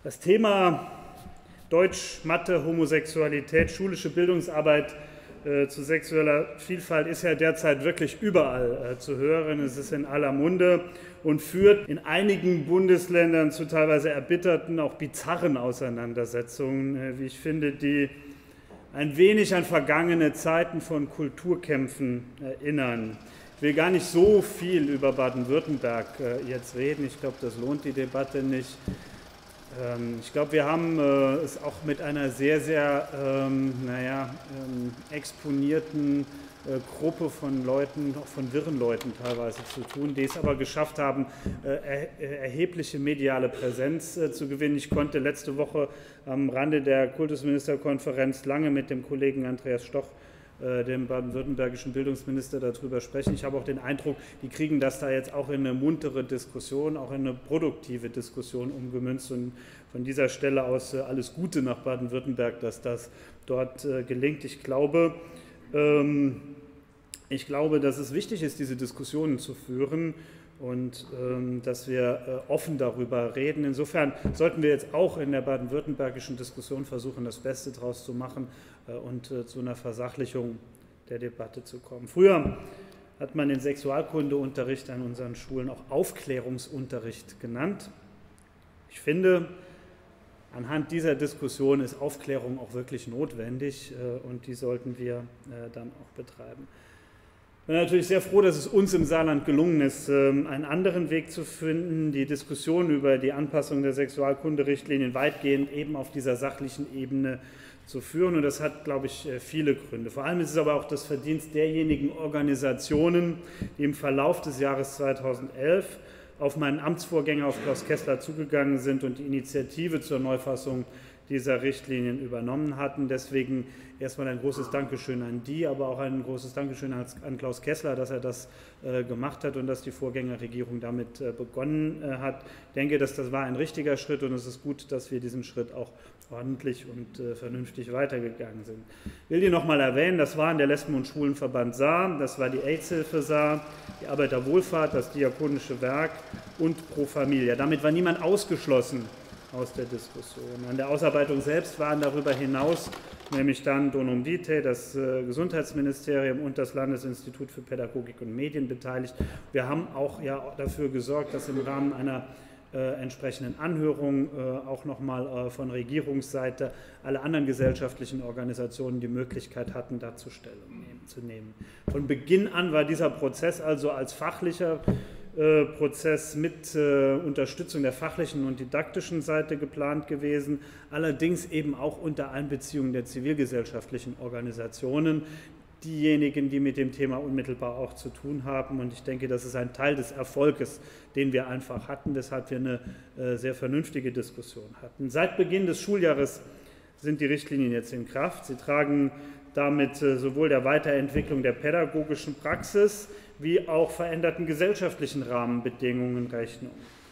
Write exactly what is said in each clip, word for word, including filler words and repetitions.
Das Thema Deutsch, Mathe, Homosexualität, schulische Bildungsarbeit äh, zu sexueller Vielfalt ist ja derzeit wirklich überall äh, zu hören. Es ist in aller Munde und führt in einigen Bundesländern zu teilweise erbitterten, auch bizarren Auseinandersetzungen, äh, wie ich finde, die ein wenig an vergangene Zeiten von Kulturkämpfen erinnern. Ich will gar nicht so viel über Baden-Württemberg äh, jetzt reden. Ich glaube, das lohnt die Debatte nicht. Ähm, ich glaube, wir haben äh, es auch mit einer sehr, sehr ähm, naja, ähm, exponierten äh, Gruppe von Leuten, auch von wirren Leuten teilweise zu tun, die es aber geschafft haben, äh, er, erhebliche mediale Präsenz äh, zu gewinnen. Ich konnte letzte Woche am Rande der Kultusministerkonferenz lange mit dem Kollegen Andreas Stoch, dem baden-württembergischen Bildungsminister, darüber sprechen. Ich habe auch den Eindruck, die kriegen das da jetzt auch in eine muntere Diskussion, auch in eine produktive Diskussion umgemünzt. Und von dieser Stelle aus alles Gute nach Baden-Württemberg, dass das dort gelingt. Ich glaube, ich glaube, dass es wichtig ist, diese Diskussionen zu führen und ähm, dass wir äh, offen darüber reden. Insofern sollten wir jetzt auch in der baden-württembergischen Diskussion versuchen, das Beste daraus zu machen äh, und äh, zu einer Versachlichung der Debatte zu kommen. Früher hat man den Sexualkundeunterricht an unseren Schulen auch Aufklärungsunterricht genannt. Ich finde, anhand dieser Diskussion ist Aufklärung auch wirklich notwendig äh, und die sollten wir äh, dann auch betreiben. Ich bin natürlich sehr froh, dass es uns im Saarland gelungen ist, einen anderen Weg zu finden, die Diskussion über die Anpassung der Sexualkunderichtlinien weitgehend eben auf dieser sachlichen Ebene zu führen. Und das hat, glaube ich, viele Gründe. Vor allem ist es aber auch das Verdienst derjenigen Organisationen, die im Verlauf des Jahres zweitausendelf auf meinen Amtsvorgänger, auf Klaus Kessler, zugegangen sind und die Initiative zur Neufassung dieser Richtlinien übernommen hatten. Deswegen erstmal ein großes Dankeschön an die, aber auch ein großes Dankeschön an Klaus Kessler, dass er das äh, gemacht hat und dass die Vorgängerregierung damit äh, begonnen äh, hat. Ich denke, dass das war ein richtiger Schritt und es ist gut, dass wir diesen Schritt auch ordentlich und äh, vernünftig weitergegangen sind. Ich will die noch mal erwähnen, das waren der Lesben- und Schwulenverband Saar, das war die AIDS-Hilfe Saar, die Arbeiterwohlfahrt, das Diakonische Werk und Pro Familia. Damit war niemand ausgeschlossen aus der Diskussion. An der Ausarbeitung selbst waren darüber hinaus nämlich dann Donum Vitae, das äh, Gesundheitsministerium und das Landesinstitut für Pädagogik und Medien beteiligt. Wir haben auch ja dafür gesorgt, dass im Rahmen einer äh, entsprechenden Anhörung äh, auch nochmal äh, von Regierungsseite alle anderen gesellschaftlichen Organisationen die Möglichkeit hatten, dazu Stellung nehmen, zu nehmen. Von Beginn an war dieser Prozess also als fachlicher Prozess mit äh, Unterstützung der fachlichen und didaktischen Seite geplant gewesen, allerdings eben auch unter Einbeziehung der zivilgesellschaftlichen Organisationen, diejenigen, die mit dem Thema unmittelbar auch zu tun haben. Und ich denke, das ist ein Teil des Erfolges, den wir einfach hatten, weshalb wir eine äh, sehr vernünftige Diskussion hatten. Seit Beginn des Schuljahres sind die Richtlinien jetzt in Kraft. Sie tragen damit äh, sowohl der Weiterentwicklung der pädagogischen Praxis wie auch veränderten gesellschaftlichen Rahmenbedingungen Rechnung.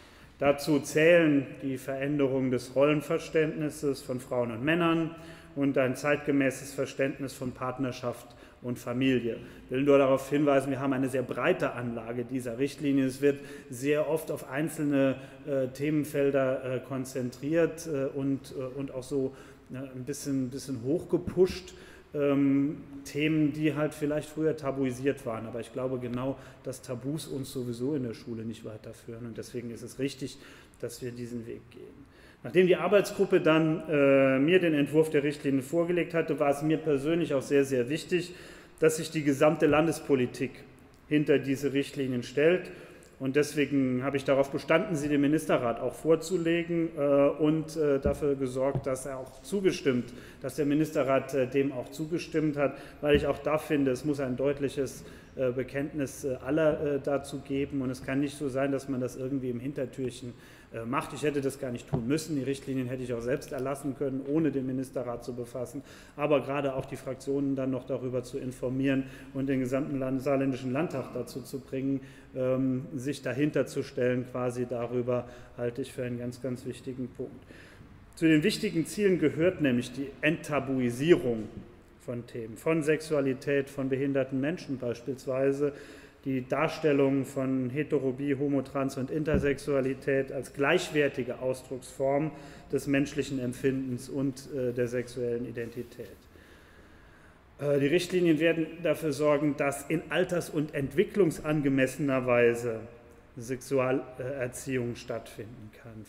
Dazu zählen die Veränderung des Rollenverständnisses von Frauen und Männern und ein zeitgemäßes Verständnis von Partnerschaft und Familie. Ich will nur darauf hinweisen, wir haben eine sehr breite Anlage dieser Richtlinie. Es wird sehr oft auf einzelne äh, Themenfelder äh, konzentriert äh, und, äh, und auch so äh, ein bisschen, bisschen hochgepusht. Ähm, Themen, die halt vielleicht früher tabuisiert waren. Aber ich glaube genau, dass Tabus uns sowieso in der Schule nicht weiterführen. Und deswegen ist es richtig, dass wir diesen Weg gehen. Nachdem die Arbeitsgruppe dann äh, mir den Entwurf der Richtlinie vorgelegt hatte, war es mir persönlich auch sehr, sehr wichtig, dass sich die gesamte Landespolitik hinter diese Richtlinien stellt. Und deswegen habe ich darauf bestanden, sie dem Ministerrat auch vorzulegen äh, und äh, dafür gesorgt, dass er auch zugestimmt, dass der Ministerrat äh, dem auch zugestimmt hat, weil ich auch da finde, es muss ein deutliches äh, Bekenntnis äh, aller äh, dazu geben und es kann nicht so sein, dass man das irgendwie im Hintertürchen äh, macht. Ich hätte das gar nicht tun müssen, die Richtlinien hätte ich auch selbst erlassen können, ohne den Ministerrat zu befassen, aber gerade auch die Fraktionen dann noch darüber zu informieren und den gesamten Land- saarländischen Landtag dazu zu bringen, ähm, sich dahinter zu stellen, quasi darüber, halte ich für einen ganz, ganz wichtigen Punkt. Zu den wichtigen Zielen gehört nämlich die Enttabuisierung von Themen, von Sexualität, von behinderten Menschen beispielsweise, die Darstellung von Hetero-, Bi-, Homo-, Trans- und Intersexualität als gleichwertige Ausdrucksform des menschlichen Empfindens und äh, der sexuellen Identität. Äh, die Richtlinien werden dafür sorgen, dass in alters- und entwicklungsangemessener Weise Sexualerziehung stattfinden kann.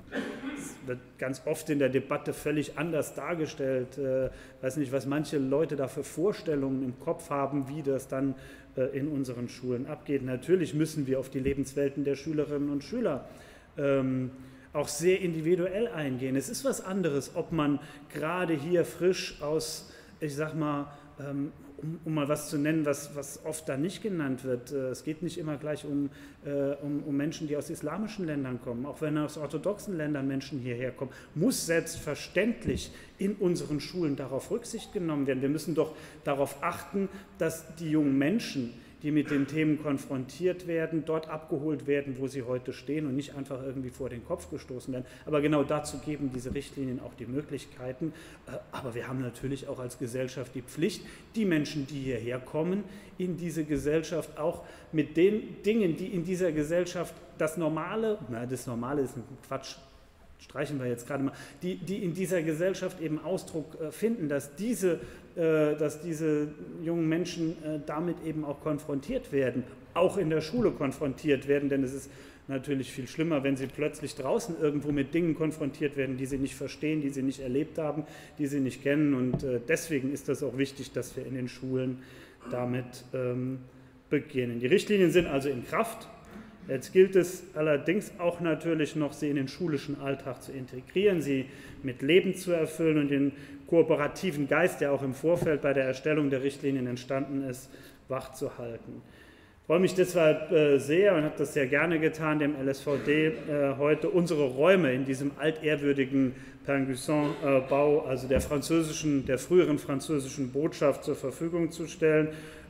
Es wird ganz oft in der Debatte völlig anders dargestellt. Ich äh, weiß nicht, was manche Leute da für Vorstellungen im Kopf haben, wie das dann äh, in unseren Schulen abgeht. Natürlich müssen wir auf die Lebenswelten der Schülerinnen und Schüler ähm, auch sehr individuell eingehen. Es ist was anderes, ob man gerade hier frisch aus, ich sag mal, ähm, Um, um mal was zu nennen, was, was oft da nicht genannt wird. Es geht nicht immer gleich um, äh, um, um Menschen, die aus islamischen Ländern kommen. Auch wenn aus orthodoxen Ländern Menschen hierher kommen, muss selbstverständlich in unseren Schulen darauf Rücksicht genommen werden. Wir müssen doch darauf achten, dass die jungen Menschen, die mit den Themen konfrontiert werden, dort abgeholt werden, wo sie heute stehen und nicht einfach irgendwie vor den Kopf gestoßen werden. Aber genau dazu geben diese Richtlinien auch die Möglichkeiten. Aber wir haben natürlich auch als Gesellschaft die Pflicht, die Menschen, die hierher kommen, in diese Gesellschaft auch mit den Dingen, die in dieser Gesellschaft das Normale, na, das Normale ist ein Quatsch, streichen wir jetzt gerade mal, die, die in dieser Gesellschaft eben Ausdruck äh, finden, dass diese, äh, dass diese jungen Menschen äh, damit eben auch konfrontiert werden, auch in der Schule konfrontiert werden, denn es ist natürlich viel schlimmer, wenn sie plötzlich draußen irgendwo mit Dingen konfrontiert werden, die sie nicht verstehen, die sie nicht erlebt haben, die sie nicht kennen, und äh, deswegen ist das auch wichtig, dass wir in den Schulen damit ähm, beginnen. Die Richtlinien sind also in Kraft. Jetzt gilt es allerdings auch natürlich noch, sie in den schulischen Alltag zu integrieren, sie mit Leben zu erfüllen und den kooperativen Geist, der auch im Vorfeld bei der Erstellung der Richtlinien entstanden ist, wachzuhalten. Ich freue mich deshalb äh, sehr und habe das sehr gerne getan, dem L S V D äh, heute unsere Räume in diesem altehrwürdigen Pingüisson-Bau, also der französischen, der früheren französischen Botschaft, zur Verfügung zu stellen.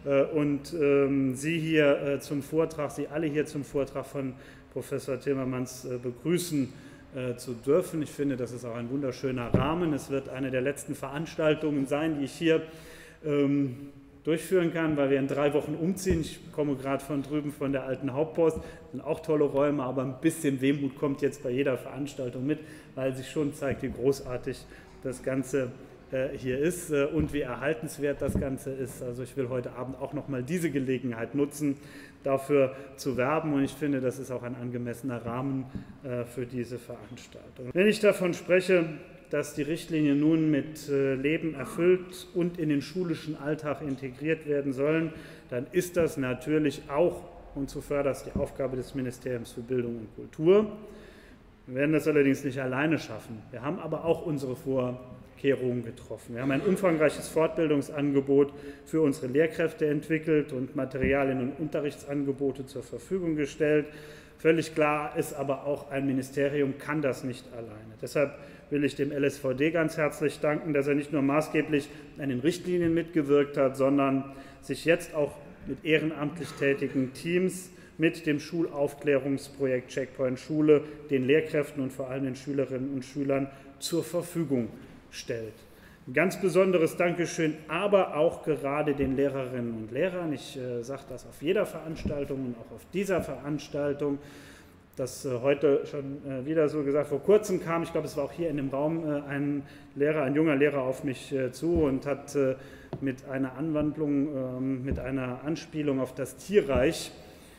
Und ähm, Sie hier äh, zum Vortrag, Sie alle hier zum Vortrag von Professor Timmermans äh, begrüßen äh, zu dürfen. Ich finde, das ist auch ein wunderschöner Rahmen. Es wird eine der letzten Veranstaltungen sein, die ich hier ähm, durchführen kann, weil wir in drei Wochen umziehen. Ich komme gerade von drüben von der alten Hauptpost. Das sind auch tolle Räume, aber ein bisschen Wehmut kommt jetzt bei jeder Veranstaltung mit, weil sich schon zeigt, wie großartig das Ganze hier ist und wie erhaltenswert das Ganze ist. Also ich will heute Abend auch noch mal diese Gelegenheit nutzen, dafür zu werben, und ich finde, das ist auch ein angemessener Rahmen für diese Veranstaltung. Wenn ich davon spreche, dass die Richtlinien nun mit Leben erfüllt und in den schulischen Alltag integriert werden sollen, dann ist das natürlich auch und zuvörderst die Aufgabe des Ministeriums für Bildung und Kultur. Wir werden das allerdings nicht alleine schaffen. Wir haben aber auch unsere Vorkehrungen getroffen. Wir haben ein umfangreiches Fortbildungsangebot für unsere Lehrkräfte entwickelt und Materialien und Unterrichtsangebote zur Verfügung gestellt. Völlig klar ist aber auch, ein Ministerium kann das nicht alleine. Deshalb will ich dem L S V D ganz herzlich danken, dass er nicht nur maßgeblich an den Richtlinien mitgewirkt hat, sondern sich jetzt auch mit ehrenamtlich tätigen Teams, mit dem Schulaufklärungsprojekt Checkpoint Schule, den Lehrkräften und vor allem den Schülerinnen und Schülern zur Verfügung stellt. Ein ganz besonderes Dankeschön, aber auch gerade den Lehrerinnen und Lehrern. Ich äh, sage das auf jeder Veranstaltung und auch auf dieser Veranstaltung. Das äh, heute schon äh, wieder so gesagt, vor kurzem kam, ich glaube, es war auch hier in dem Raum, äh, ein Lehrer, ein junger Lehrer auf mich äh, zu und hat äh, mit einer Anwandlung, äh, mit einer Anspielung auf das Tierreich,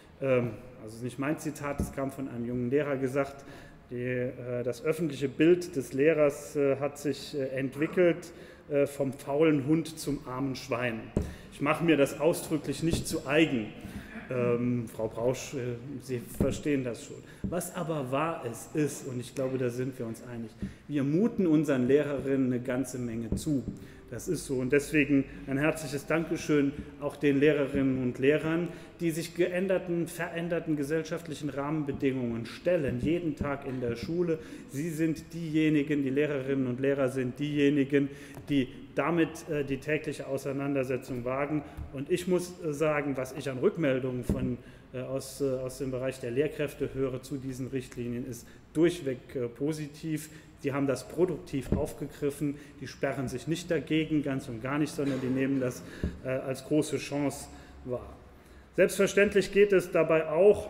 also nicht mein Zitat, es kam von einem jungen Lehrer gesagt, die, das öffentliche Bild des Lehrers hat sich entwickelt vom faulen Hund zum armen Schwein. Ich mache mir das ausdrücklich nicht zu eigen. Ähm, Frau Brausch, äh, Sie verstehen das schon. Was aber wahr ist, ist, und ich glaube, da sind wir uns einig, wir muten unseren Lehrerinnen eine ganze Menge zu. Das ist so, und deswegen ein herzliches Dankeschön auch den Lehrerinnen und Lehrern, die sich geänderten, veränderten gesellschaftlichen Rahmenbedingungen stellen, jeden Tag in der Schule. Sie sind diejenigen, die Lehrerinnen und Lehrer sind diejenigen, die damit äh, die tägliche Auseinandersetzung wagen. Und ich muss äh, sagen, was ich an Rückmeldungen von, äh, aus, äh, aus dem Bereich der Lehrkräfte höre zu diesen Richtlinien, ist durchweg äh, positiv. Die haben das produktiv aufgegriffen, die sperren sich nicht dagegen, ganz und gar nicht, sondern die nehmen das äh, als große Chance wahr. Selbstverständlich geht es dabei auch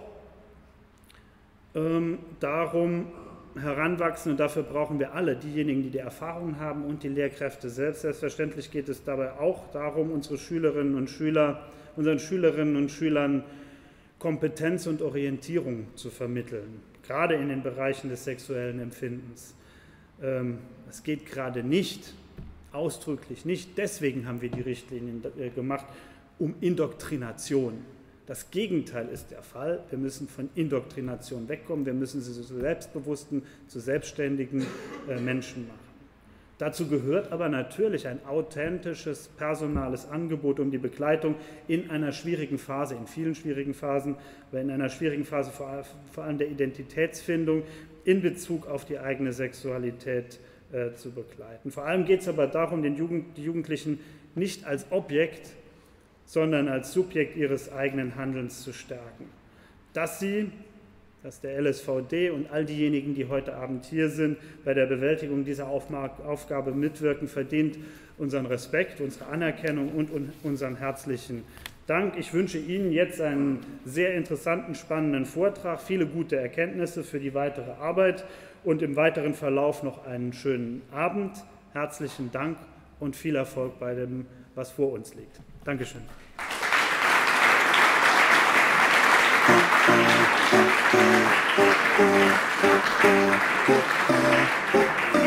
ähm, darum, heranwachsen, und dafür brauchen wir alle, diejenigen, die die Erfahrung haben und die Lehrkräfte selbst. Selbstverständlich geht es dabei auch darum, unsere Schülerinnen und Schüler, unseren Schülerinnen und Schülern Kompetenz und Orientierung zu vermitteln, gerade in den Bereichen des sexuellen Empfindens. Es geht gerade nicht, ausdrücklich nicht, deswegen haben wir die Richtlinien gemacht, um Indoktrination. Das Gegenteil ist der Fall. Wir müssen von Indoktrination wegkommen. Wir müssen sie zu selbstbewussten, zu selbstständigen Menschen machen. Dazu gehört aber natürlich ein authentisches, personales Angebot um die Begleitung in einer schwierigen Phase, in vielen schwierigen Phasen, aber in einer schwierigen Phase vor allem der Identitätsfindung in Bezug auf die eigene Sexualität äh, zu begleiten. Vor allem geht es aber darum, den Jugend, die Jugendlichen nicht als Objekt, sondern als Subjekt ihres eigenen Handelns zu stärken. Dass sie, dass der L S V D und all diejenigen, die heute Abend hier sind, bei der Bewältigung dieser Aufgabe mitwirken, verdient unseren Respekt, unsere Anerkennung und unseren herzlichen Dank. Ich wünsche Ihnen jetzt einen sehr interessanten, spannenden Vortrag, viele gute Erkenntnisse für die weitere Arbeit und im weiteren Verlauf noch einen schönen Abend. Herzlichen Dank und viel Erfolg bei dem, was vor uns liegt. Dankeschön. Thank you.